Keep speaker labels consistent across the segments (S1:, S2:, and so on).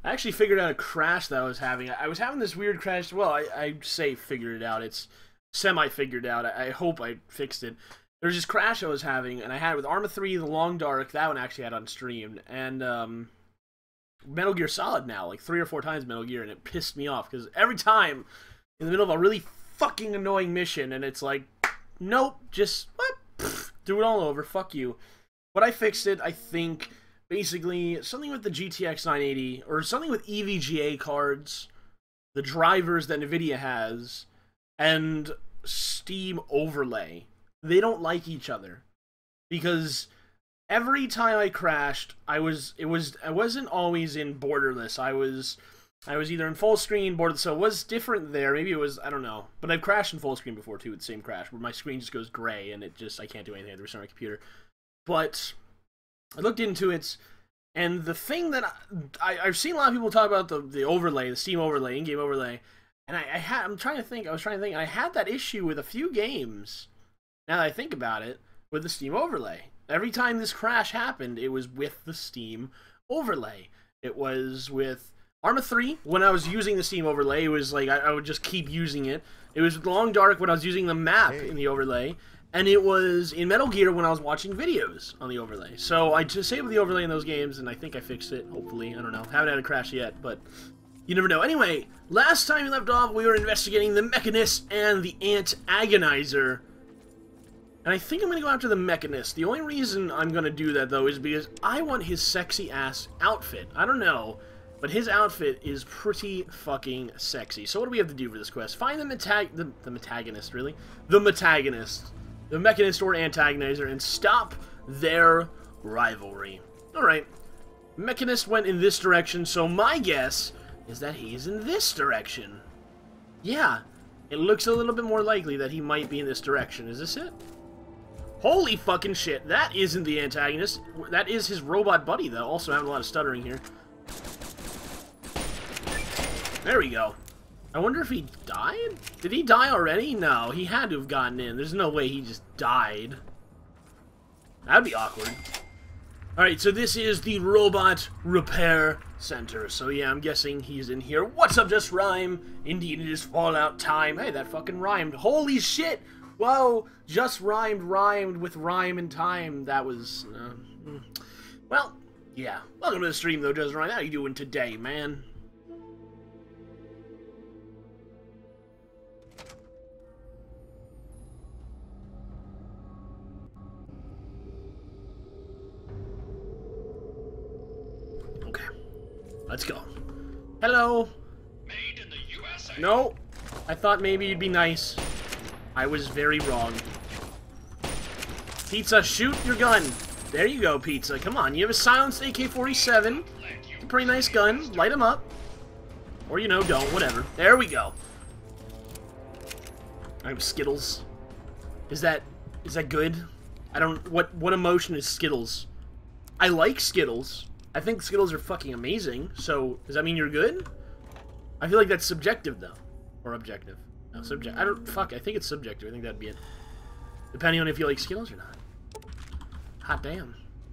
S1: I actually figured out a crash that I was having. I was having this weird crash. Well, I say figured it out. It's semi-figured out. I hope I fixed it. There was this crash I was having, and I had it with Arma 3, The Long Dark. That one actually had on stream. And Metal Gear Solid now. Like 3 or 4 times Metal Gear, and it pissed me off. Because every time, in the middle of a really fucking annoying mission, and it's like, nope, just, what? Pfft, do it all over. Fuck you. But I fixed it, I think... Basically, something with the GTX 980, or something with EVGA cards, the drivers that NVIDIA has, and Steam Overlay. They don't like each other. Because every time I crashed, I wasn't always in borderless. I was either in full screen, borderless, so it was different there. Maybe it was, I don't know. But I've crashed in full screen before too, with the same crash, where my screen just goes gray, and I can't do anything. I have to restart my computer. But... I looked into it, and the thing that I've seen a lot of people talk about the overlay, the Steam overlay, in-game overlay, and I was trying to think, and I had that issue with a few games, now that I think about it, with the Steam overlay. Every time this crash happened, it was with the Steam overlay. It was with Arma 3, when I was using the Steam overlay, it was like, I would just keep using it. It was Long Dark when I was using the map in the overlay. And it was in Metal Gear when I was watching videos on the overlay. So I disabled the overlay in those games, and I think I fixed it, hopefully. I don't know. Haven't had a crash yet, but you never know. Anyway, last time we left off, we were investigating the Mechanist and the Antagonizer. And I think I'm going to go after the Mechanist. The only reason I'm going to do that, though, is because I want his sexy-ass outfit. I don't know, but his outfit is pretty fucking sexy. So what do we have to do for this quest? Find the Metagonist, really? The Metagonist. The Mechanist or Antagonizer, and stop their rivalry. Alright. Mechanist went in this direction, so my guess is that he's in this direction. Yeah, it looks a little bit more likely that he might be in this direction. Is this it? Holy fucking shit, that isn't the Antagonist. That is his robot buddy, though. Also having a lot of stuttering here. There we go. I wonder if he died? Did he die already? No, he had to have gotten in. There's no way he just died. That'd be awkward. Alright, so this is the Robot Repair Center. So yeah, I'm guessing he's in here. What's up, Just Rhyme? Indeed, it is Fallout time. Hey, that fucking rhymed. Holy shit! Whoa, Just rhymed with rhyme and time. That was... Well, yeah. Welcome to the stream, though, Just Rhyme. How you doing today, man? Let's go. Hello.
S2: Made in the USA.
S1: No. I thought maybe you'd be nice. I was very wrong. Pizza, shoot your gun. There you go, Pizza. Come on. You have a silenced AK-47. It's a pretty nice gun. Light him up. Or, you know, don't. Whatever. There we go. I have Skittles. Is that good? I don't... What emotion is Skittles? I like Skittles. I think Skittles are fucking amazing, so does that mean you're good? I feel like that's subjective, though. Or objective. No, subject. I don't... Fuck, I think it's subjective. I think that'd be it. Depending on if you like Skittles or not. Hot damn.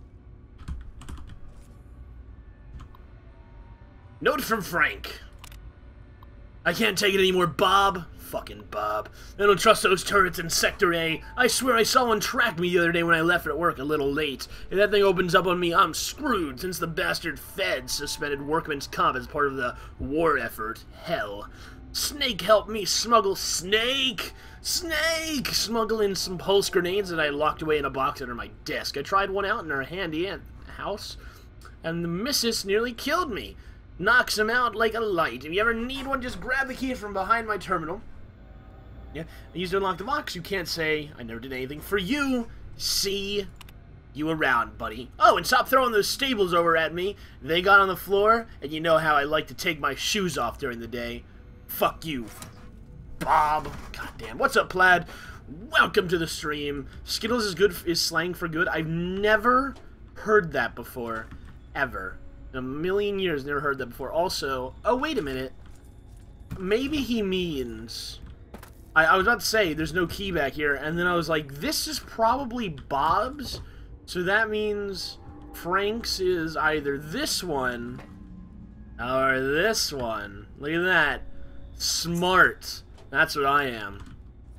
S1: Note from Frank. I can't take it anymore, Bob. Fucking Bob. I don't trust those turrets in Sector A. I swear I saw one track me the other day when I left at work a little late. If that thing opens up on me, I'm screwed since the bastard feds suspended workman's comp as part of the war effort. Hell. Snake helped me smuggle... Snake! Snake! Smuggle in some pulse grenades that I locked away in a box under my desk. I tried one out in our handy house, and the missus nearly killed me. Knocks him out like a light. If you ever need one, just grab the key from behind my terminal. Yeah, I used to unlock the box. You can't say I never did anything for you. See you around, buddy. Oh, and stop throwing those staples over at me. They got on the floor, and you know how I like to take my shoes off during the day. Fuck you, Bob. Goddamn. What's up, Plaid? Welcome to the stream. Skittles is slang for good. I've never heard that before, ever. In a million years, never heard that before. Also, oh wait a minute. Maybe he means... I was about to say, there's no key back here, and then I was like, this is probably Bob's, so that means Frank's is either this one, Or this one. Look at that. Smart. That's what I am.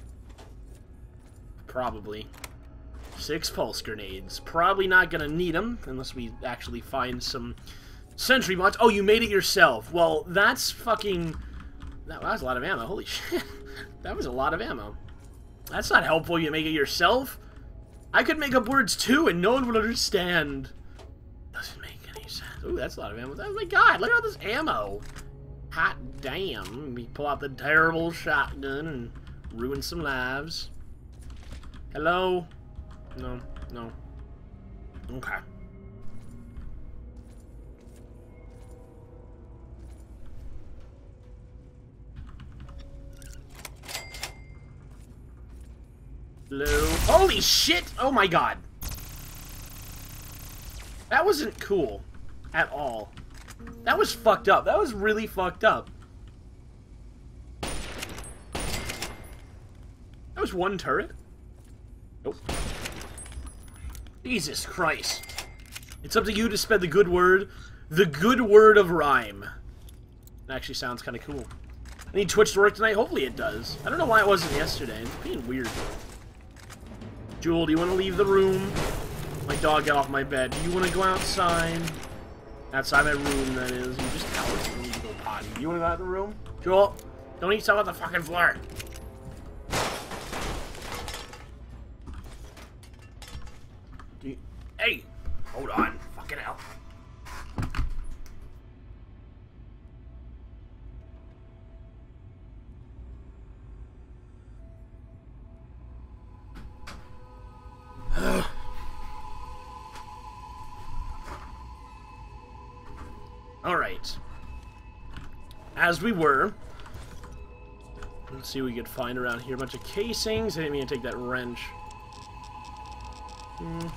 S1: Probably. 6 pulse grenades. Probably not gonna need them unless we actually find some sentry bots. Oh, you made it yourself. Well, that's fucking... That was a lot of ammo. Holy shit. That was a lot of ammo. That's not helpful. You make it yourself. I could make up words too and no one would understand. Doesn't make any sense. Ooh, that's a lot of ammo. Oh my god, look at all this ammo. Hot damn. Let me pull out the terrible shotgun and ruin some lives. Hello? No, no. Okay. Hello? Holy shit! Oh my god. That wasn't cool. At all. That was fucked up. That was really fucked up. That was one turret? Nope. Jesus Christ. It's up to you to spread the good word. The good word of rhyme. That actually sounds kind of cool. I need Twitch to work tonight. Hopefully it does. I don't know why it wasn't yesterday. It's being weird. Jewel, do you want to leave the room? My dog got off my bed. Do you want to go outside? Outside my room, that is. You just tell us you need to go potty. You want to go out the room? Jewel, don't eat stuff on the fucking floor. Hey! Hold on. Fucking hell. Alright. As we were. Let's see what we could find around here. A bunch of casings. I didn't mean to take that wrench. No.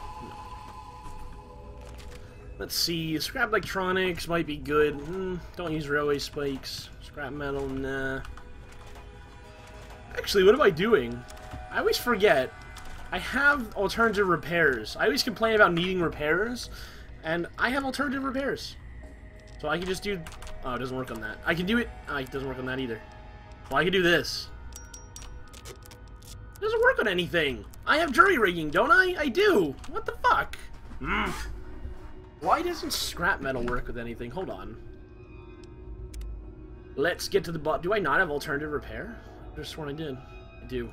S1: Let's see. Scrap electronics might be good. Don't use railway spikes. Scrap metal, nah. Actually, what am I doing? I always forget. I have alternative repairs. I always complain about needing repairs, and I have alternative repairs. So I can just do... Oh, it doesn't work on that. I can do it... Oh, it doesn't work on that either. Well, I can do this. It doesn't work on anything. I have jury rigging, don't I? I do. What the fuck? Why doesn't scrap metal work with anything? Hold on. Let's get to the bottom. Do I not have alternative repair? I just sworn I did. I do.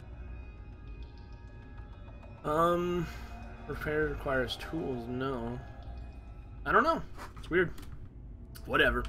S1: Repair requires tools. No. I don't know. It's weird. Whatever.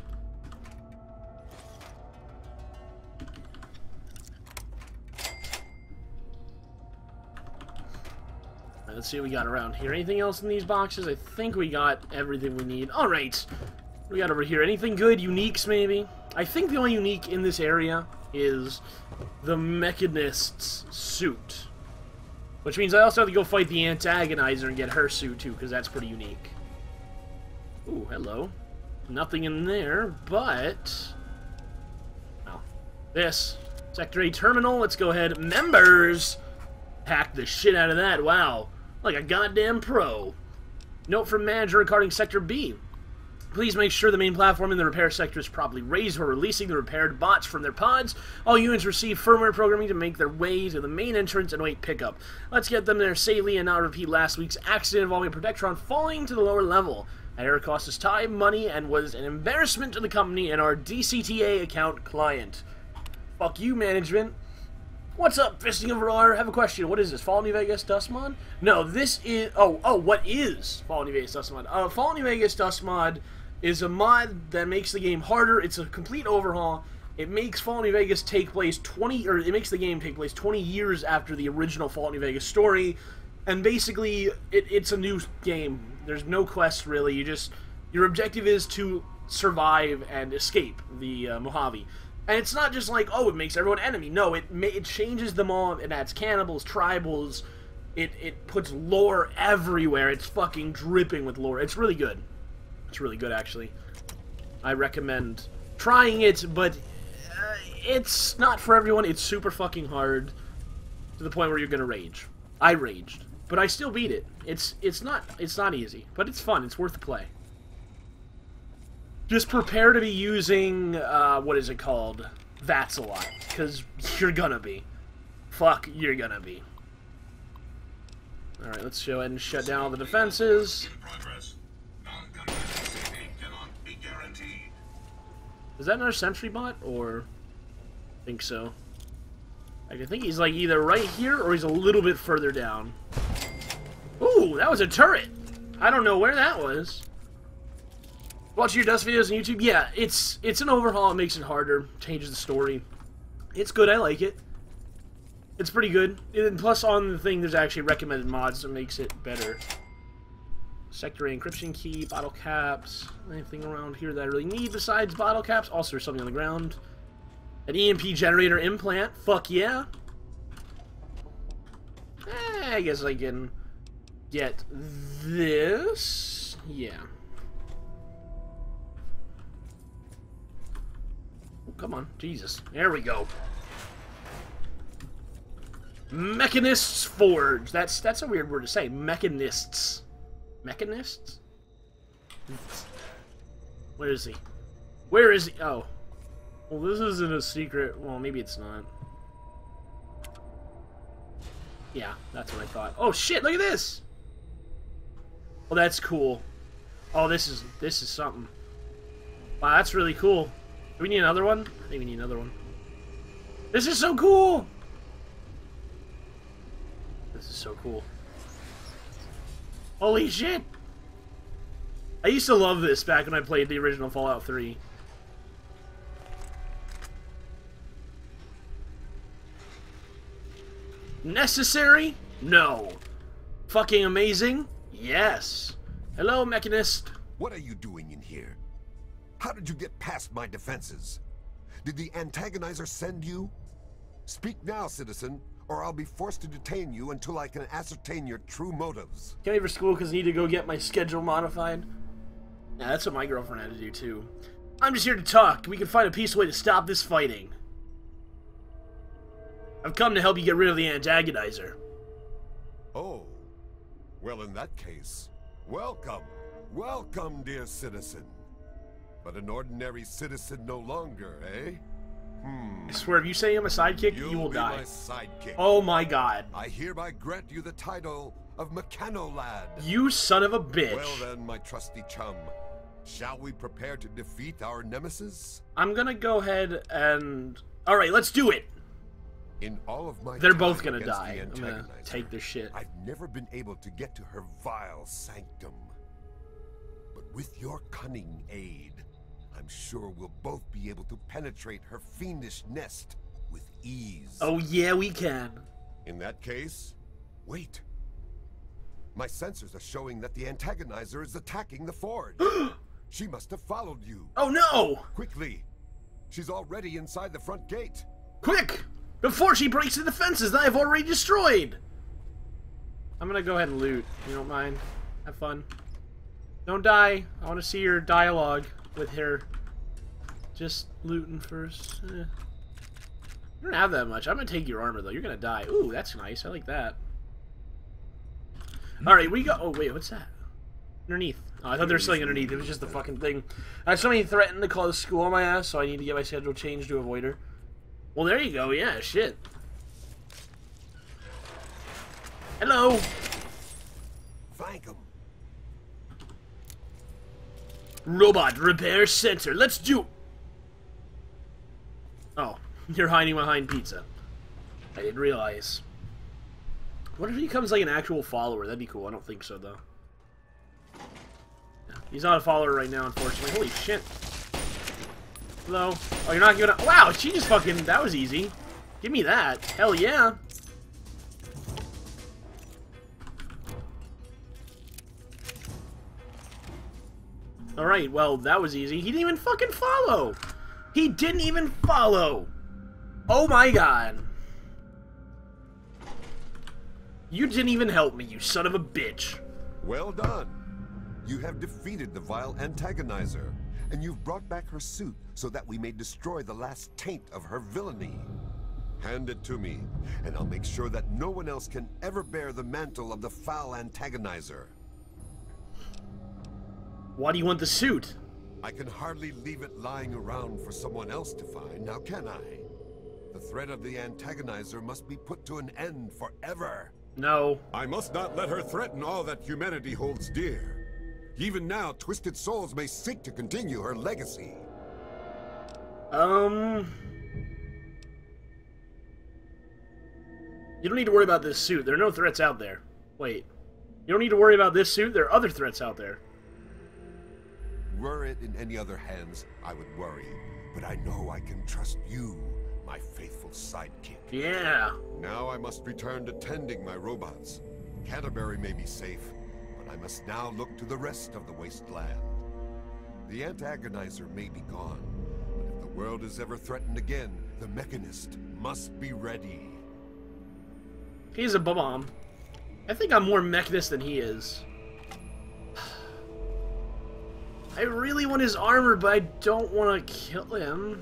S1: Let's see what we got around here. Anything else in these boxes? I think we got everything we need. Alright. What we got over here? Anything good? Uniques, maybe? I think the only unique in this area is the Mechanist's suit. Which means I also have to go fight the Antagonizer and get her suit, too, because that's pretty unique. Ooh, hello. Nothing in there, but... Well, this. Sector A terminal. Let's go ahead. Members! Hack the shit out of that. Wow. Like a goddamn pro. Note from manager regarding Sector B. Please make sure the main platform in the repair sector is properly raised. We're releasing the repaired bots from their pods. All units receive firmware programming to make their way to the main entrance and await pickup. Let's get them there safely and not repeat last week's accident involving Protectron falling to the lower level. That error cost us time, money, and was an embarrassment to the company and our DCTA account client. Fuck you, management. What's up, Fisting of Roar? I have a question. What is this? Fallout New Vegas Dust Mod? No, this is... Oh, what is Fallout New Vegas Dust Mod? Fallout New Vegas Dust Mod is a mod that makes the game harder. It's a complete overhaul. It makes Fallout New Vegas take place it makes the game take place 20 years after the original Fallout New Vegas story. And basically, it's a new game. There's no quest, really. Your objective is to survive and escape the Mojave. And it's not just like, oh, it makes everyone enemy. No, it changes them all. It adds cannibals, tribals. It puts lore everywhere. It's fucking dripping with lore. It's really good. It's really good, actually. I recommend trying it, but it's not for everyone. It's super fucking hard to the point where you're gonna rage. I raged, but I still beat it. It's not easy, but it's fun. It's worth the play. Just prepare to be using, what is it called? VATS a lot. Because you're gonna be. Fuck, you're gonna be. Alright, let's go ahead and shut down all the defenses. Is that another sentry bot, or... I think so. I think he's like either right here, or he's a little bit further down. Ooh, that was a turret! I don't know where that was. Watch your Dust videos on YouTube? Yeah, it's an overhaul, it makes it harder, changes the story. It's good, I like it. It's pretty good. And plus on the thing, there's actually recommended mods that makes it better. Sector A encryption key, bottle caps, anything around here that I really need besides bottle caps. Also, there's something on the ground. An EMP generator implant, fuck yeah. I guess I can get this. Yeah. Oh, come on, Jesus. There we go. Mechanist's Forge. That's a weird word to say. Mechanists. Mechanists? Where is he? Where is he? Oh. Well, this isn't a secret. Well, maybe it's not. Yeah, that's what I thought. Oh shit, look at this! Well, that's cool. Oh, this is something. Wow, that's really cool. Do we need another one? I think we need another one. This is so cool! This is so cool. Holy shit! I used to love this back when I played the original Fallout 3. Necessary? No. Fucking amazing? Yes. Hello, Mechanist.
S3: What are you doing in here? How did you get past my defenses? Did the Antagonizer send you? Speak now, citizen, or I'll be forced to detain you until I can ascertain your true motives.
S1: Can't leave for school because I need to go get my schedule modified. Yeah, that's what my girlfriend had to do, too. I'm just here to talk. We can find a peaceful way to stop this fighting. I've come to help you get rid of the Antagonizer.
S3: Oh. Well, in that case, welcome. Welcome, dear citizen. But an ordinary citizen no longer, eh?
S1: I swear, if you say I'm a sidekick, you will die.
S3: My sidekick.
S1: Oh my god.
S3: I hereby grant you the title of Mechanolad.
S1: You son of a bitch.
S3: Well then, my trusty chum, shall we prepare to defeat our nemesis?
S1: I'm gonna go ahead and... Alright, let's do it!
S3: In all of my
S1: They're
S3: time
S1: both gonna
S3: against
S1: die.
S3: the
S1: I'm gonna
S3: Antagonizer,
S1: take their shit.
S3: I've never been able to get to her vile sanctum. But with your cunning aid, I'm sure we'll both be able to penetrate her fiendish nest with ease.
S1: Oh yeah, we can.
S3: In that case, wait. My sensors are showing that the Antagonizer is attacking the forge. She must have followed you.
S1: Oh no!
S3: Quickly! She's already inside the front gate.
S1: Quick! Before she breaks the defenses that I've already destroyed! I'm gonna go ahead and loot. You don't mind? Have fun. Don't die. I want to see your dialogue with her. Just looting first. You don't have that much. I'm gonna take your armor, though. You're gonna die. Ooh, that's nice. I like that. Alright, we go. Oh, wait, what's that? Underneath. Oh, I thought there was something underneath. It was just the fucking thing. Somebody threatened to call the school on my ass, so I need to get my schedule changed to avoid her. Well, there you go. Yeah, shit. Hello.
S3: Thank him.
S1: Robot repair center. Let's do... Oh, you're hiding behind pizza. I didn't realize. What if he becomes like an actual follower? That'd be cool. I don't think so, though. He's not a follower right now, unfortunately. Holy shit. Hello? Oh, you're not giving up. Wow, she just fucking... That was easy. Give me that. Hell yeah. Alright, well, that was easy. He didn't even fucking follow. He didn't even follow. Oh my god. You didn't even help me, you son of a bitch.
S3: Well done. You have defeated the vile Antagonizer, and you've brought back her suit so that we may destroy the last taint of her villainy. Hand it to me, and I'll make sure that no one else can ever bear the mantle of the foul Antagonizer.
S1: Why do you want the suit?
S3: I can hardly leave it lying around for someone else to find, now can I? The threat of the antagonizer must be put to an end forever.
S1: No.
S3: I must not let her threaten all that humanity holds dear. Even now, Twisted Souls may seek to continue her legacy.
S1: You don't need to worry about this suit. There are no threats out there. Wait. You don't need to worry about this suit. There are other threats out there.
S3: Were it in any other hands, I would worry. But I know I can trust you, my faithful sidekick.
S1: Yeah.
S3: Now I must return to tending my robots. Canterbury may be safe, but I must now look to the rest of the wasteland. The antagonizer may be gone, but if the world is ever threatened again, the Mechanist must be ready.
S1: He's a bomb. I think I'm more Mechanist than he is. I really want his armor, but I don't want to kill him.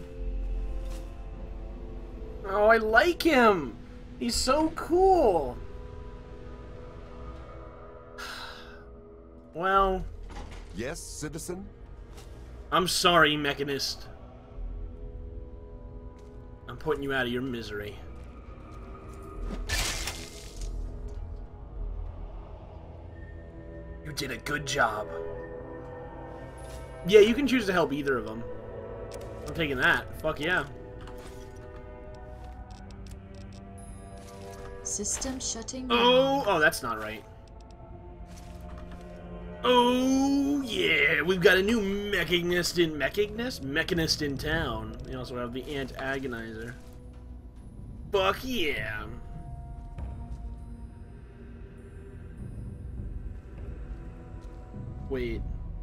S1: Oh, I like him! He's so cool! Well...
S3: Yes, citizen?
S1: I'm sorry, Mechanist. I'm putting you out of your misery. You did a good job. Yeah, you can choose to help either of them. I'm taking that. Fuck yeah.
S4: System shutting down.
S1: Oh, that's not right. Oh, yeah, we've got a new Mechanist in town. We also have the Antagonizer. Fuck yeah. Wait.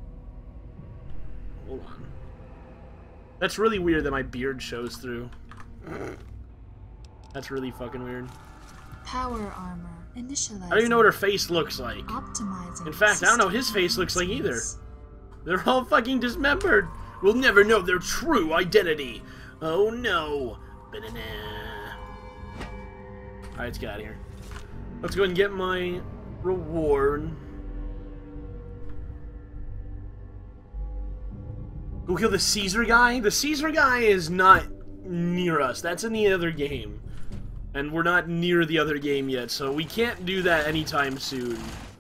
S1: Hold on. That's really weird that my beard shows through. That's really fucking weird.
S4: Power armor initialized.
S1: I don't even know what her face looks like.
S4: Optimizing.
S1: In fact, I don't know what his face looks like either. They're all fucking dismembered. We'll never know their true identity. Oh no. Ba-da-na. Alright, let's get out of here. Let's go ahead and get my reward. Go kill the Caesar guy? The Caesar guy is not near us. That's in the other game. And we're not near the other game yet, so we can't do that anytime soon.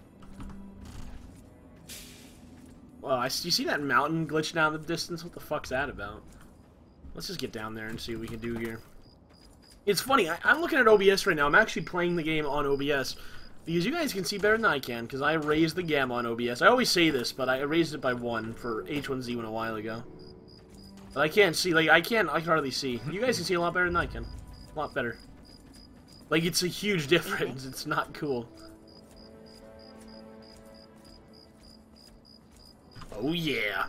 S1: Well, you see that mountain glitch down the distance? What the fuck's that about? Let's just get down there and see what we can do here. It's funny, I'm looking at OBS right now. I'm actually playing the game on OBS. Because you guys can see better than I can, because I raised the gamma on OBS. I always say this, but I raised it by 1 for H1Z1 a while ago. But I can't see, like, I can hardly see. You guys can see a lot better than I can. A lot better. Like, it's a huge difference. It's not cool. Oh, yeah.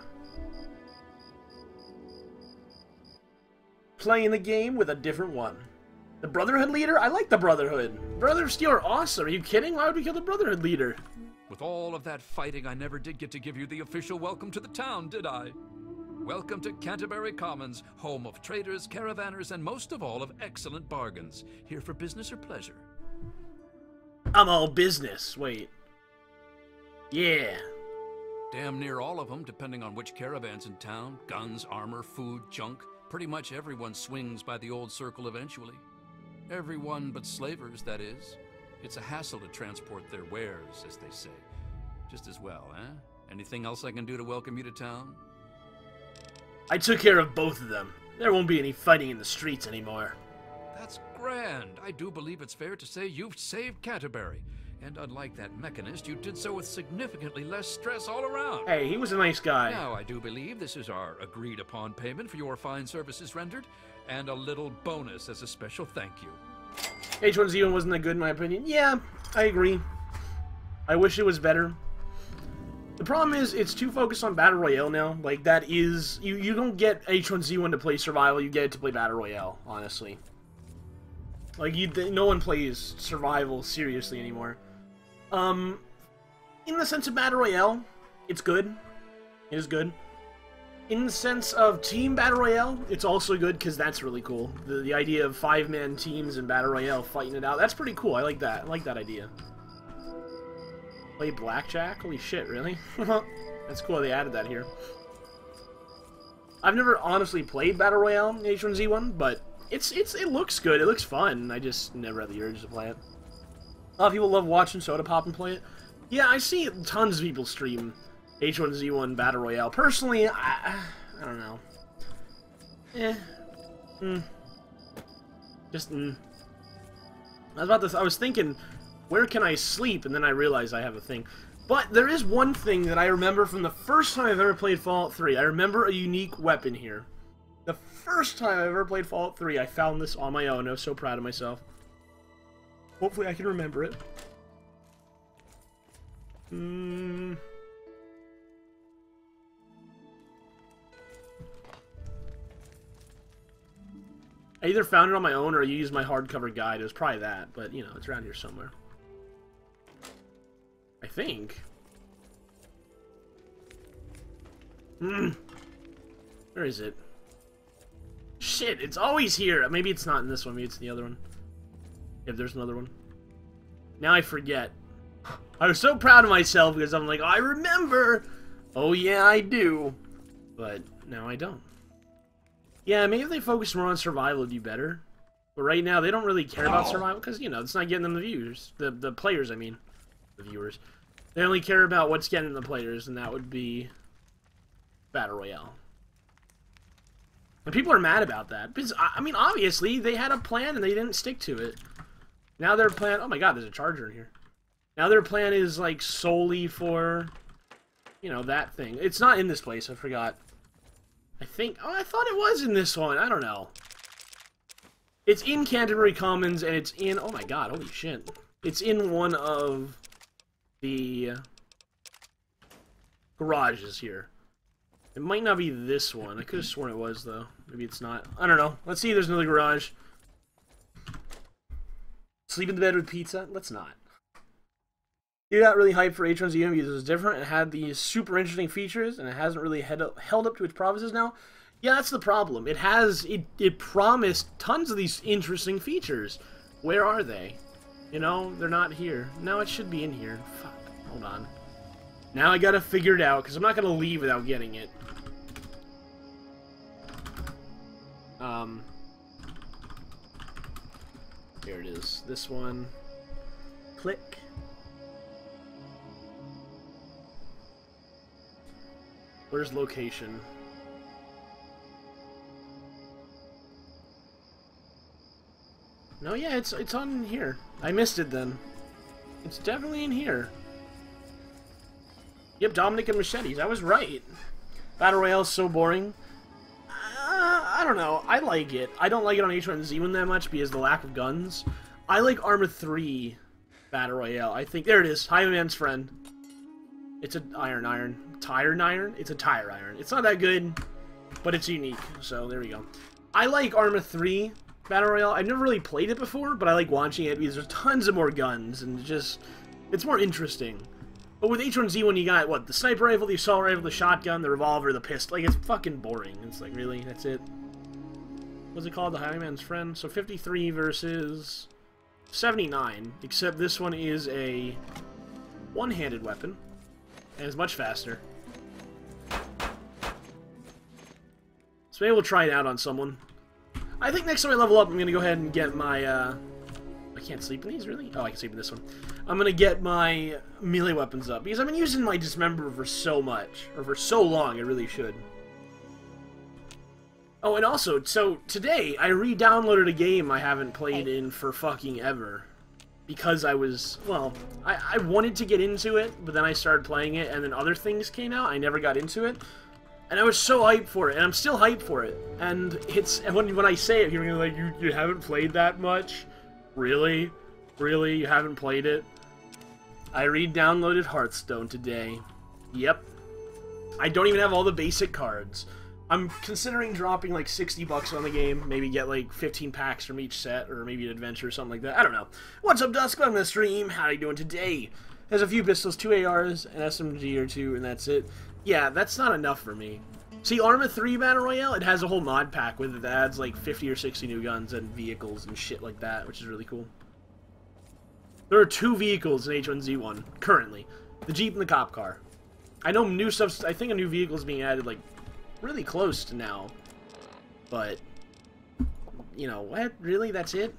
S1: Playing the game with a different one. The Brotherhood leader? I like the Brotherhood. Brother of Steel are awesome. Are you kidding? Why would we kill the Brotherhood leader?
S5: With all of that fighting, I never did get to give you the official welcome to the town, did I? Welcome to Canterbury Commons, home of traders, caravanners, and most of all, of excellent bargains. Here for business or pleasure?
S1: I'm all business. Wait. Yeah.
S5: Damn near all of them, depending on which caravan's in town. Guns, armor, food, junk. Pretty much everyone swings by the old circle eventually. Everyone but slavers, that is. It's a hassle to transport their wares, as they say. Just as well, eh? Anything else I can do to welcome you to town?
S1: I took care of both of them. There won't be any fighting in the streets anymore.
S5: That's grand. I do believe it's fair to say you've saved Canterbury. And unlike that Mechanist, you did so with significantly less stress all around.
S1: Hey, he was a nice guy.
S5: Now, I do believe this is our agreed-upon payment for your fine services rendered, and a little bonus as a special thank you.
S1: H1Z1 wasn't that good in my opinion. Yeah, I agree. I wish it was better. The problem is, it's too focused on Battle Royale now. Like, that is... You don't get H1Z1 to play Survival, you get it to play Battle Royale, honestly. Like, no one plays Survival seriously anymore. In the sense of Battle Royale, it's good. It is good. In the sense of Team Battle Royale, it's also good, because that's really cool. The idea of 5-man teams in Battle Royale fighting it out, that's pretty cool. I like that. I like that idea. Play Blackjack? Holy shit, really? That's cool they added that here. I've never honestly played Battle Royale in H1Z1, but it looks good. It looks fun. I just never had the urge to play it. A lot of people love watching Soda Pop and play it. Yeah, I see tons of people stream H1Z1 Battle Royale. Personally, I don't know. I was thinking, where can I sleep? And then I realized I have a thing. But there is one thing that I remember from the first time I've ever played Fallout 3. I remember a unique weapon here. The first time I ever played Fallout 3, I found this on my own. I was so proud of myself. Hopefully I can remember it. I either found it on my own or I used my hardcover guide. It was probably that, but, you know, it's around here somewhere. I think. Where is it? Shit, it's always here. Maybe it's not in this one. Maybe it's in the other one. If there's another one. Now I forget. I was so proud of myself because I'm like, oh, I remember. Oh, yeah, I do. But now I don't. Yeah, maybe if they focus more on survival, it'd do better. But right now, they don't really care about survival because, you know, it's not getting them the views. The players, I mean. The viewers. They only care about what's getting the players, and that would be Battle Royale. And people are mad about that. Because, I mean, obviously, they had a plan and they didn't stick to it. Now their plan... Oh my god, there's a charger in here. Now their plan is, like, solely for, you know, that thing. It's not in this place, I forgot. I think... Oh, I thought it was in this one. I don't know. It's in Canterbury Commons, and it's in... Oh my god, holy shit. It's in one of the garages here. It might not be this one. I could have sworn it was, though. Maybe it's not. I don't know. Let's see if there's another garage. Sleep in the bed with pizza? Let's not. You got really hyped for H1Z1 because it was different. It had these super interesting features, and it hasn't really held up to its promises now. Yeah, that's the problem. It promised tons of these interesting features. Where are they? You know, they're not here. No, it should be in here. Fuck. Hold on. Now I gotta figure it out, because I'm not gonna leave without getting it. There it is. This one. Click. Where's location? No, yeah, it's on here. I missed it then. It's definitely in here. Yep, Dominic and Machetes. I was right. Battle Royale is so boring. I don't know. I like it. I don't like it on H1Z1 that much because of the lack of guns. I like Arma 3 Battle Royale. I think... There it is. Highway Man's Friend. It's an iron. Tire iron? It's a tire iron. It's not that good, but it's unique. So, there we go. I like Arma 3 Battle Royale. I've never really played it before, but I like watching it because there's tons of more guns, and it's more interesting. But with H1Z1, you got, what, the sniper rifle, the assault rifle, the shotgun, the revolver, the pistol. Like, it's fucking boring. It's like, really? That's it? What's it called? The Highwayman's Friend? So 53 versus 79, except this one is a one-handed weapon, and it's much faster. So maybe we'll try it out on someone. I think next time I level up, I'm going to go ahead and get my, I can't sleep in these, really? Oh, I can sleep in this one. I'm going to get my melee weapons up, because I've been using my Dismember for so much, or for so long, I really should. Oh, and also, so today, I re-downloaded a game I haven't played in for fucking ever. Because I was, well, I wanted to get into it, but then I started playing it, and then other things came out, I never got into it. And I was so hyped for it, and I'm still hyped for it. And it's, and when I say it, you're gonna be like, you haven't played that much? Really? Really? You haven't played it? I re-downloaded Hearthstone today. Yep. I don't even have all the basic cards. I'm considering dropping like 60 bucks on the game, maybe get like 15 packs from each set, or maybe an adventure or something like that. I don't know. What's up, Dusk? Welcome to the stream. How are you doing today? There's a few pistols, 2 ARs, an SMG or 2, and that's it. Yeah, that's not enough for me. See, Arma 3 Battle Royale, it has a whole mod pack with it that adds like 50 or 60 new guns and vehicles and shit like that, which is really cool. There are 2 vehicles in H1Z1, currently. The Jeep and the cop car. I know new stuff, I think a new vehicle is being added like really close to now. But, you know, what? Really? That's it?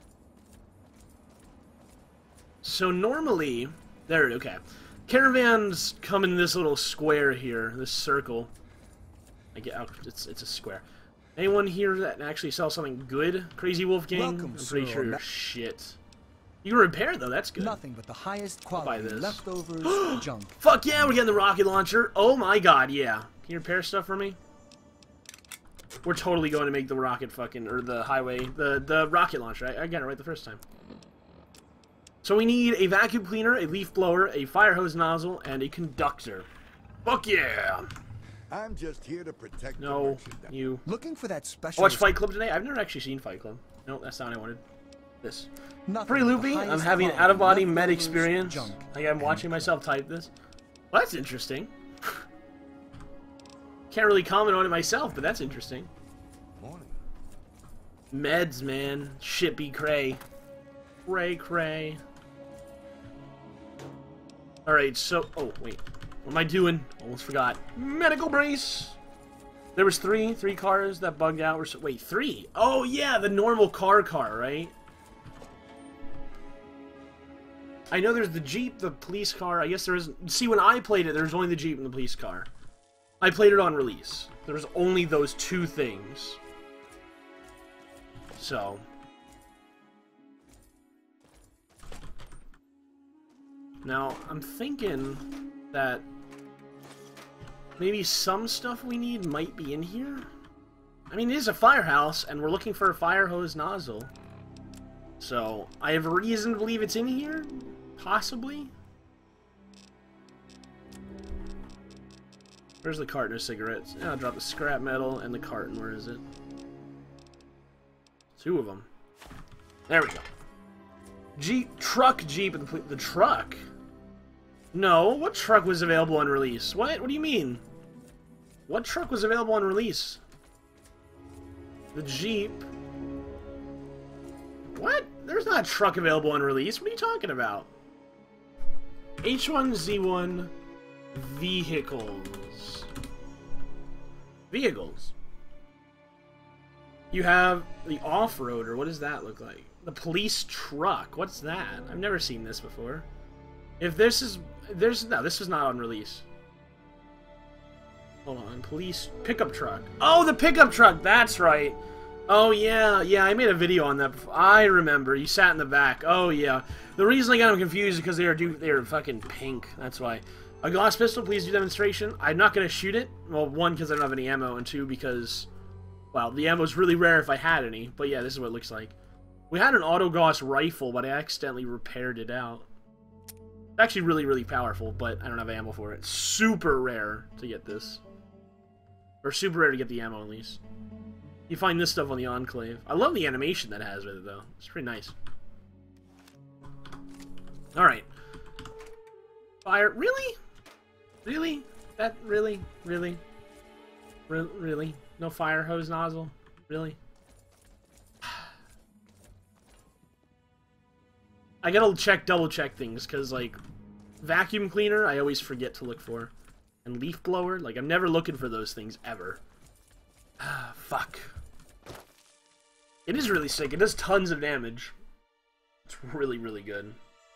S1: So normally, there, okay. Caravans come in this little square here, this circle. I get out, it's a square. Anyone here that actually sells something good? Crazy Wolf Gang?
S6: Welcome,
S1: I'm pretty
S6: sir.
S1: sure you're shit. You can repair though, that's good.
S6: Nothing but the highest
S1: buy
S6: quality
S1: this.
S6: leftovers junk.
S1: Fuck yeah, we're getting the rocket launcher. Oh my god, yeah. Can you repair stuff for me? We're totally going to make the rocket fucking, or the highway, the rocket launcher. I got it right the first time. So we need a vacuum cleaner, a leaf blower, a fire hose nozzle, and a conductor. Fuck yeah!
S3: I'm just here to protect the
S1: No,
S3: merchandise.
S1: you.
S6: Looking for that
S1: I
S6: special.
S1: watched Fight Club today. I've never actually seen Fight Club. No, that's not what I wanted. This.
S6: Nothing
S1: Pretty
S6: but the
S1: loopy. I'm
S6: highest
S1: having an
S6: quality
S1: out-of-body med
S6: leftovers
S1: experience.
S6: junk.
S1: Like I'm watching myself type this. Well, that's interesting. Can't really comment on it myself, but that's interesting.
S3: Morning.
S1: Meds, man. Shit be cray. Cray. Alright, so... Oh, wait. What am I doing? Almost forgot. Medical brace! There was three cars that bugged out. Wait, 3? Oh, yeah, the normal car, right? I know there's the Jeep, the police car. I guess there is... See, when I played it, there was only the Jeep and the police car. I played it on release. There was only those 2 things. So... Now, I'm thinking that maybe some stuff we need might be in here? I mean, it is a firehouse, and we're looking for a fire hose nozzle. So, I have a reason to believe it's in here? Possibly? Where's the carton of cigarettes? Yeah, I'll drop the scrap metal and the carton. Where is it? 2 of them. There we go. Jeep, the truck? No, what truck was available on release? What? What do you mean? What truck was available on release? The Jeep. What? There's not a truck available on release. What are you talking about? H1Z1 vehicles. You have the off-roader. What does that look like? The police truck. What's that? I've never seen this before. If this is... No, this was not on release. Hold on. Police pickup truck. Oh, the pickup truck! That's right. Oh, yeah. Yeah, I made a video on that before. I remember. You sat in the back. Oh, yeah. The reason I got them confused is because they were fucking pink. That's why. A glass pistol, please do demonstration. I'm not going to shoot it. Well, 1, because I don't have any ammo, and 2, because... Well, the ammo's really rare if I had any. But yeah, this is what it looks like. We had an auto-Gauss rifle, but I accidentally repaired it out. It's actually really, really powerful, but I don't have ammo for it. Super rare to get this. Or super rare to get the ammo, at least. You find this stuff on the Enclave. I love the animation that has with it, though. It's pretty nice. Alright. Fire. Really? Really? That, really? Really? Really? No fire hose nozzle? Really? I gotta double check things, because, like, vacuum cleaner, I always forget to look for. And leaf blower, like, I'm never looking for those things, ever. Ah, fuck. It is really sick. It does tons of damage. It's really, really good.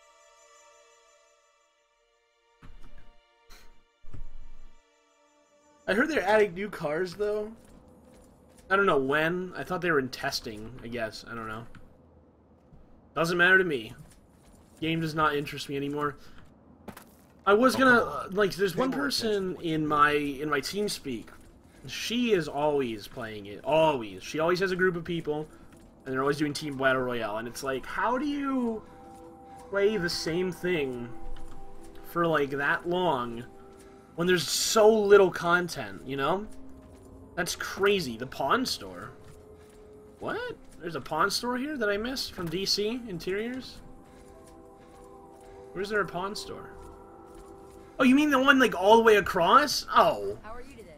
S1: I heard they're adding new cars, though. I don't know when. I thought they were in testing, I guess. I don't know. Doesn't matter to me. Game does not interest me anymore. I was gonna like. There's one person in my TeamSpeak. She is always playing it. Always. She always has a group of people, and they're always doing Team Battle Royale. And it's like, how do you play the same thing for like that long when there's so little content? You know? That's crazy. The pawn store. What? There's a pawn store here that I missed from DC Interiors? Where's there a pawn store? Oh, you mean the one, like, all the way across? Oh.
S7: How are you today?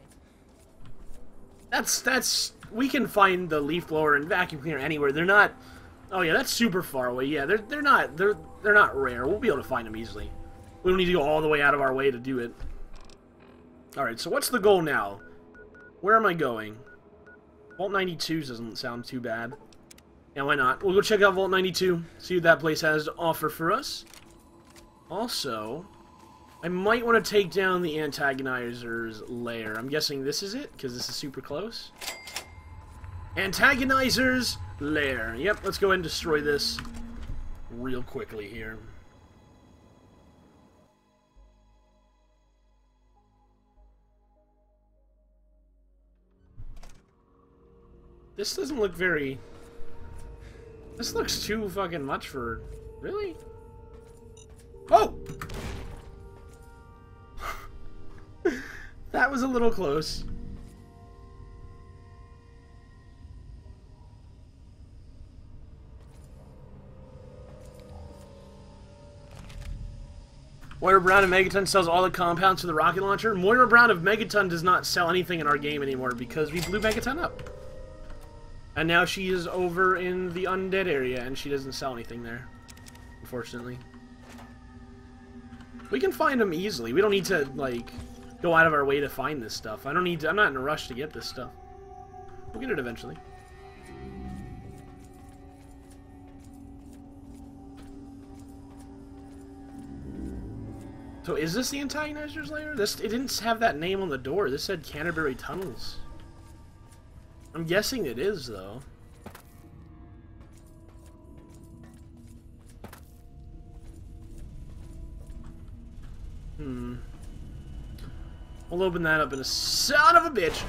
S1: That's... We can find the leaf blower and vacuum cleaner anywhere. They're not... Oh, yeah, that's super far away. Yeah, they're not rare. We'll be able to find them easily. We don't need to go all the way out of our way to do it. Alright, so what's the goal now? Where am I going? Vault 92 doesn't sound too bad. Yeah, why not? We'll go check out Vault 92, see what that place has to offer for us. Also, I might want to take down the Antagonizer's lair. I'm guessing this is it, because this is super close. Antagonizer's lair. Yep, let's go ahead and destroy this real quickly here. This doesn't look very... This looks too fucking much for... Really? Oh! That was a little close. Moira Brown of Megaton sells all the compounds to the rocket launcher. Moira Brown of Megaton does not sell anything in our game anymore because we blew Megaton up. And now she is over in the undead area and she doesn't sell anything there, unfortunately. We can find them easily. We don't need to, like, go out of our way to find this stuff. I'm not in a rush to get this stuff. We'll get it eventually. So is this the Antagonizer's lair? It didn't have that name on the door. This said Canterbury Tunnels. I'm guessing it is, though. We'll open that up in a son of a bitch.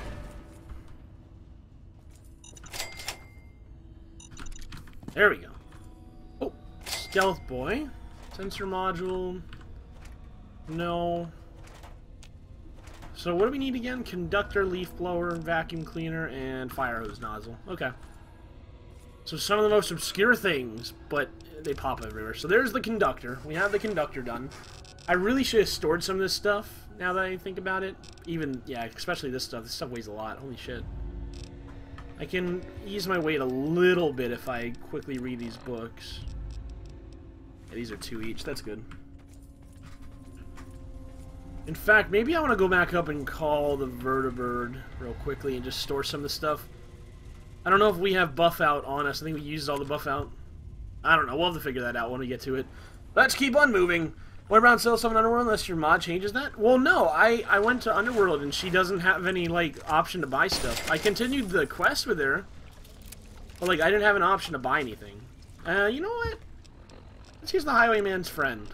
S1: There we go. Oh, stealth boy. Sensor module. No. So what do we need again? Conductor, leaf blower, vacuum cleaner, and fire hose nozzle. Okay. So some of the most obscure things, but they pop everywhere. So there's the conductor. We have the conductor done. I really should have stored some of this stuff, now that I think about it. Even, yeah, especially this stuff. This stuff weighs a lot. Holy shit. I can ease my weight a little bit if I quickly read these books. Yeah, these are 2 each. That's good. In fact, maybe I want to go back up and call the Vertibird real quickly and just store some of the stuff. I don't know if we have buff out on us. I think we used all the buff out. I don't know. We'll have to figure that out when we get to it. Let's keep on moving. What about sell stuff in Underworld unless your mod changes that? Well, no. I went to Underworld and she doesn't have any, like, option to buy stuff. I continued the quest with her, but, like, I didn't have an option to buy anything. You know what? Let's use the Highwayman's friend.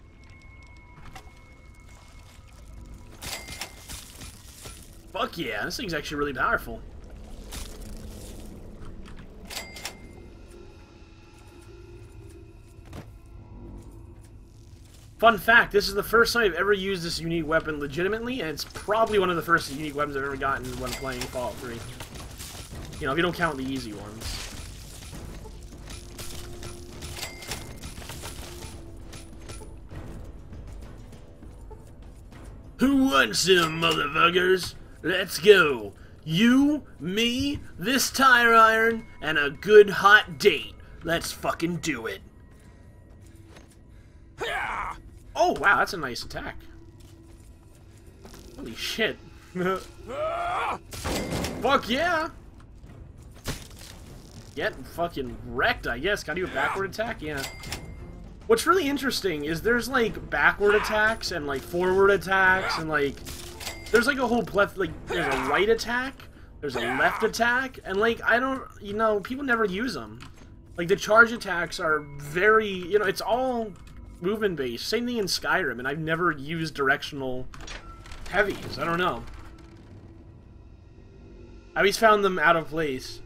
S1: Fuck yeah, this thing's actually really powerful. Fun fact, this is the first time I've ever used this unique weapon legitimately, and it's probably one of the first unique weapons I've ever gotten when playing Fallout 3. You know, if you don't count the easy ones. Who wants some, motherfuckers? Let's go. You, me, this tire iron, and a good hot date. Let's fucking do it. Oh, wow, that's a nice attack. Holy shit. Fuck yeah. Get fucking wrecked, I guess. Gotta do a backward attack? Yeah. What's really interesting is there's, like, backward attacks and, like, forward attacks and, like... There's, like, a whole like, there's a right attack, there's a left attack, and, like, I don't... You know, people never use them. Like, the charge attacks are very... You know, it's all movement-based. Same thing in Skyrim, and I've never used directional heavies. I don't know. I always found them out of place.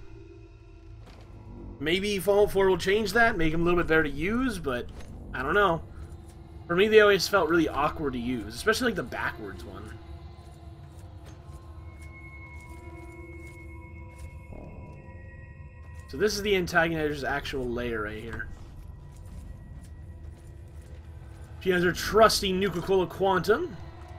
S1: Maybe Fallout 4 will change that, make them a little bit better to use, but I don't know. For me, they always felt really awkward to use, especially like the backwards one. So this is the Antagonizer's actual lair right here. She has her trusty Nuka-Cola Quantum.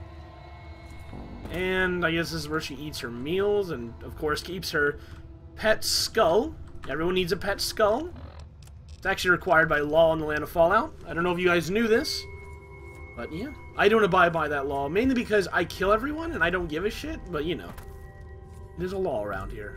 S1: And I guess this is where she eats her meals and, of course, keeps her pet skull. Everyone needs a pet skull. It's actually required by law in the land of Fallout. I don't know if you guys knew this, but yeah. I don't abide by that law, mainly because I kill everyone and I don't give a shit, but you know. There's a law around here.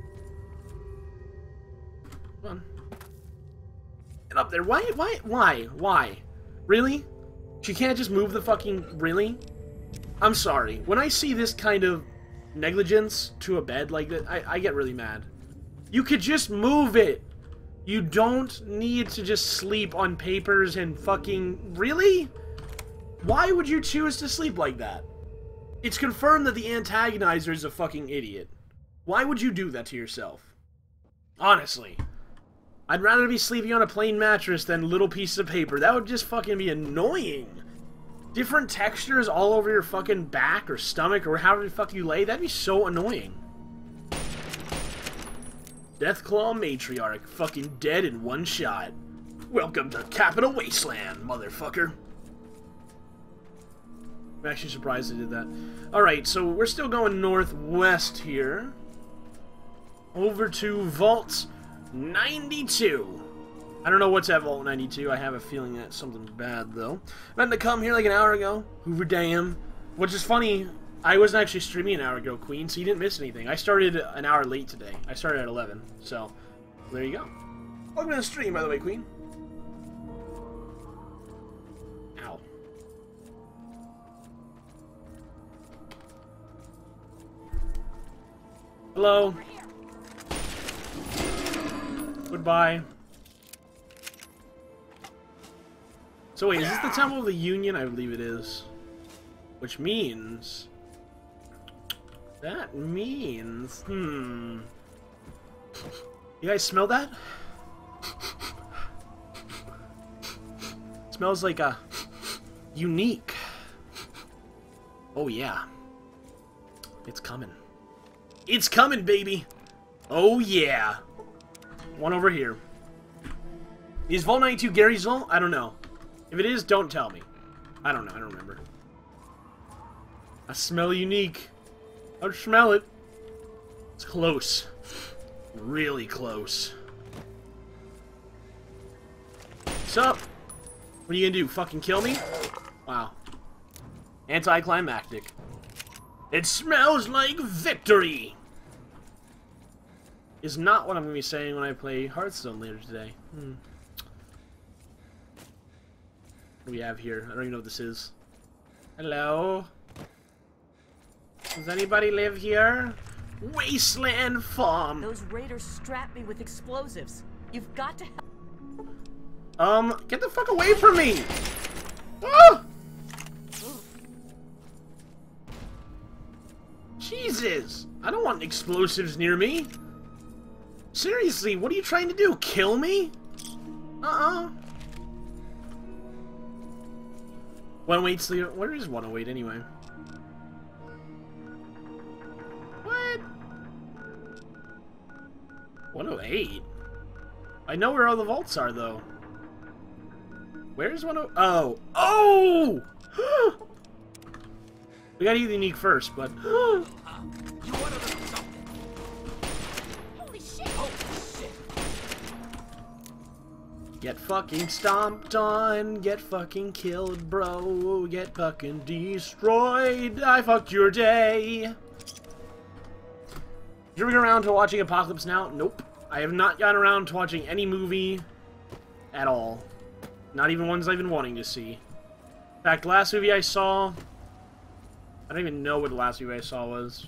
S1: Come on. Get up there. Why? Really? She can't just move the fucking... Really? I'm sorry. When I see this kind of negligence to a bed like that, I get really mad. You could just move it. You don't need to just sleep on papers and fucking... Really? Why would you choose to sleep like that? It's confirmed that the antagonizer is a fucking idiot. Why would you do that to yourself? Honestly. I'd rather be sleeping on a plain mattress than little pieces of paper. That would just fucking be annoying. Different textures all over your fucking back or stomach or however the fuck you lay. That'd be so annoying. Deathclaw Matriarch. Fucking dead in one shot. Welcome to Capital Wasteland, motherfucker. I'm actually surprised I did that. Alright, so we're still going northwest here. Over to Vault 92. I don't know what's at Vault 92. I have a feeling that's something bad, though. I meant to come here like an hour ago. Hoover Dam. Which is funny, I wasn't actually streaming an hour ago, Queen, so you didn't miss anything. I started an hour late today. I started at 11, so there you go. Welcome to the stream, by the way, Queen. Ow. Hello. Goodbye. So wait, is this the Temple of the Union? I believe it is. Which means... That means... You guys smell that? Smells like a... unique. Oh yeah. It's coming. It's coming, baby! Oh yeah! One over here. Is Vault 92 Gary's Vault? I don't know. If it is, don't tell me. I don't know. I don't remember. I smell unique. I smell it. It's close. Really close. What's up? What are you gonna do? Fucking kill me? Wow. Anticlimactic. It smells like victory! Is not what I'm gonna be saying when I play Hearthstone later today. What do we have here? I don't even know what this is. Hello? Does anybody live here? Wasteland Farm!
S7: Those raiders strapped me with explosives. You've got to help.
S1: Get the fuck away from me! Ah! Jesus! I don't want explosives near me! Seriously, what are you trying to do? Kill me? 108 sleep. Where is 108 anyway? What? 108? I know where all the vaults are, though. Where's 108? Oh! Oh! We gotta do the unique first, but...
S5: You wanted something.
S7: Holy shit!
S5: Oh, shit.
S1: Get fucking stomped on, get fucking killed, bro, get fucking destroyed, I fucked your day. Did you ever get around to watching Apocalypse Now? Nope. I have not gotten around to watching any movie at all. Not even ones I've been wanting to see. In fact, the last movie I saw... I don't even know what the last movie I saw was.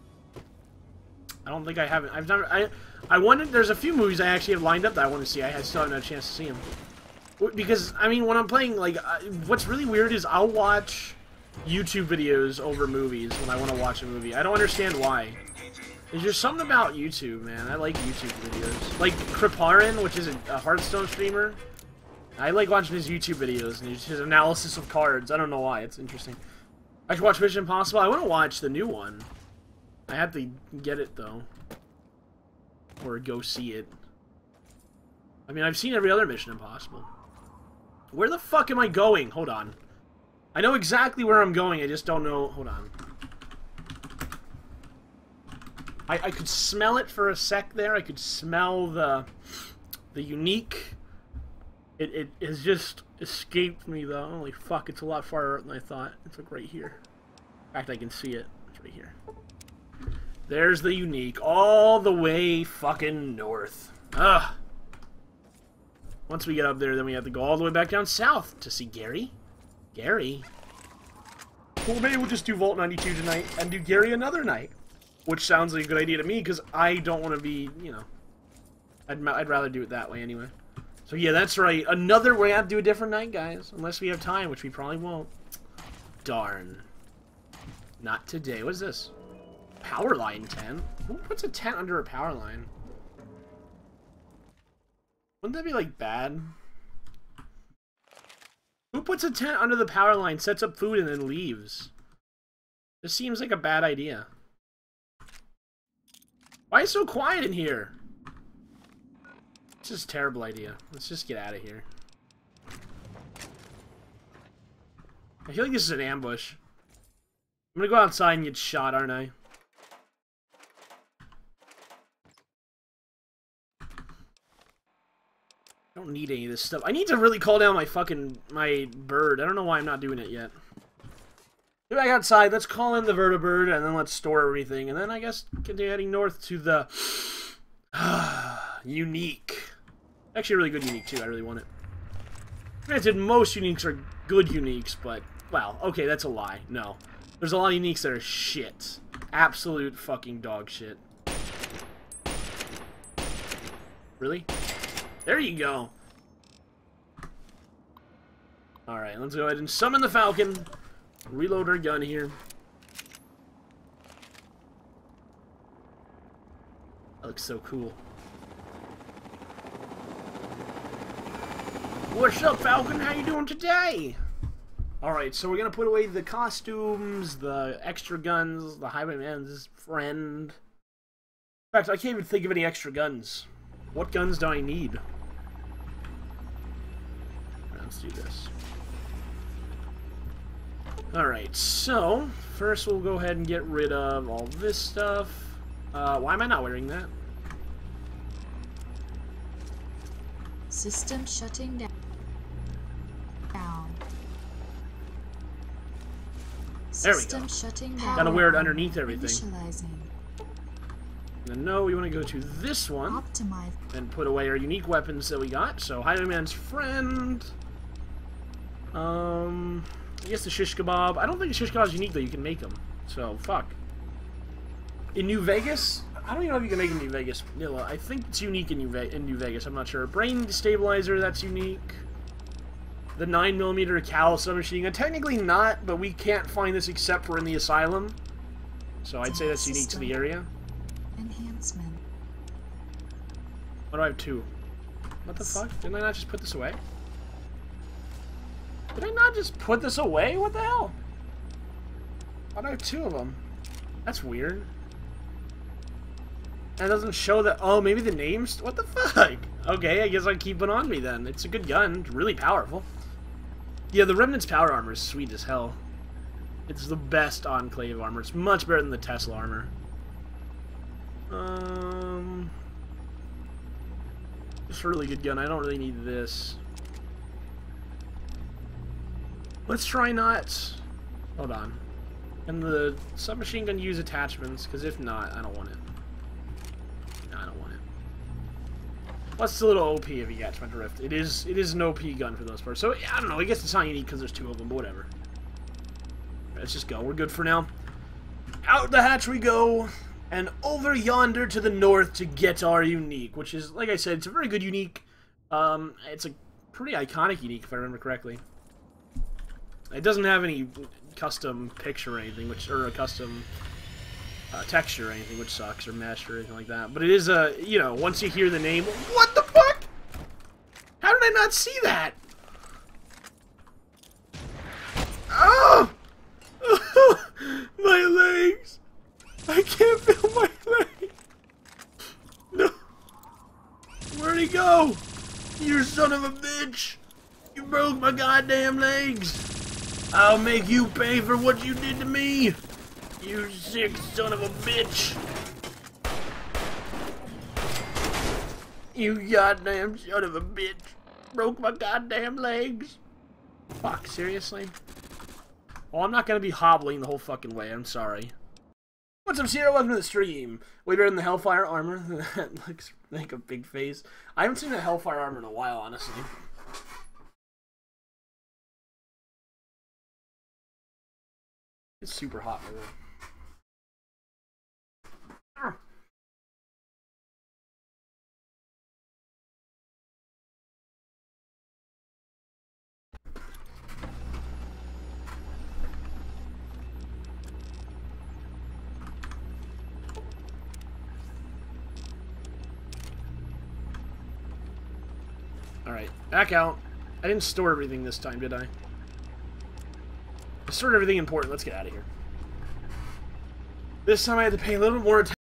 S1: I don't think I haven't. I've never... I wanted... There's a few movies I actually have lined up that I want to see. I still haven't had a chance to see them. Because, I mean, when I'm playing, like... what's really weird is I'll watch YouTube videos over movies when I want to watch a movie. I don't understand why. There's just something about YouTube, man. I like YouTube videos. Like Kriparin, which is a Hearthstone streamer. I like watching his YouTube videos and his analysis of cards. I don't know why. It's interesting. I should watch Mission Impossible. I want to watch the new one. I have to get it, though. Or go see it. I mean, I've seen every other Mission Impossible. Where the fuck am I going? Hold on. I know exactly where I'm going. I just don't know. Hold on. I could smell it for a sec there. I could smell the unique. It has just escaped me, though. Holy fuck, it's a lot farther than I thought. It's like right here. In fact, I can see it. It's right here. There's the unique, all the way fucking north. Ugh. Once we get up there, then we have to go all the way back down south to see Gary. Gary? Well, maybe we'll just do Vault 92 tonight and do Gary another night. Which sounds like a good idea to me, because I don't want to be, you know... I'd rather do it that way anyway. So yeah, that's right. Another way I have to do a different night, guys. Unless we have time, which we probably won't. Darn. Not today. What is this? Power line tent? Who puts a tent under a power line? Wouldn't that be, like, bad? Who puts a tent under the power line, sets up food, and then leaves? This seems like a bad idea. Why is it so quiet in here? This is a terrible idea. Let's just get out of here. I feel like this is an ambush. I'm gonna go outside and get shot, aren't I? I don't need any of this stuff. I need to really call down my bird. I don't know why I'm not doing it yet. Get back outside, let's call in the vertibird, and then let's store everything, and then I guess continue heading north to the unique. Actually a really good unique too, I really want it. Granted, most uniques are good uniques, but, well, okay, that's a lie. No. There's a lot of uniques that are shit. Absolute fucking dog shit. Really? There you go. Alright, let's go ahead and summon the Falcon. Reload our gun here. That looks so cool. What's up, Falcon? How you doing today? Alright, so we're gonna put away the costumes, the extra guns, the Highwayman's friend. In fact, I can't even think of any extra guns. What guns do I need? Let's do this. Alright, so, first we'll go ahead and get rid of all this stuff. Why am I not wearing that?
S4: System shutting down.
S1: There we
S4: System
S1: go.
S4: shutting down.
S1: Gotta wear it underneath everything.
S4: Initializing.
S1: And then, no, we want to go to this one.
S4: Optimize.
S1: And put away our unique weapons that we got. So, Highwayman's friend. I guess the shish kebab. I don't think the shish kebab is unique, though. You can make them. So, fuck. In New Vegas? I don't even know if you can make them in New Vegas. Vanilla. I think it's unique in New Vegas. I'm not sure. Brain stabilizer, that's unique. The 9mm Cal submachine gun. Technically not, but we can't find this except for in the asylum. So I'd say that's unique to the area.
S4: Enhancement.
S1: Why do I have two? What the fuck? Didn't I not just put this away? Did I not just put this away? What the hell? Why do I have two of them? That's weird. That doesn't show that... Oh, maybe the names... What the fuck? Okay, I guess I keep it on me then. It's a good gun. It's really powerful. Yeah, the Remnant's power armor is sweet as hell. It's the best Enclave armor. It's much better than the Tesla armor. It's a really good gun. I don't really need this. Let's try not... Hold on. Can the submachine gun use attachments? Because if not, I don't want it. No, I don't want it. Plus, it's a little OP if you catch my drift. It is an OP gun for those parts. So, I don't know. I guess it's not unique because there's two of them, but whatever. Let's just go. We're good for now. Out the hatch we go. And over yonder to the north to get our unique. Which is, like I said, it's a very good unique. It's a pretty iconic unique, if I remember correctly. It doesn't have any custom picture or anything, or a custom texture or anything, which sucks, or mesh or anything like that. But it is a, you know, once you hear the name, what the fuck? How did I not see that? Oh! My legs! I can't feel my legs! No! Where'd he go? You son of a bitch! You broke my goddamn legs! I'll make you pay for what you did to me! You sick son of a bitch! You goddamn son of a bitch! Broke my goddamn legs! Fuck, seriously? Well, I'm not gonna be hobbling the whole fucking way, I'm sorry. What's up, Sierra? Welcome to the stream. Way better than the Hellfire armor. That looks like a big face. I haven't seen a Hellfire armor in a while, honestly. It's super hot, by the way. Alright, back out. I didn't store everything this time, did I? I stored everything important. Let's get out of here. This time I had to pay a little bit more attention.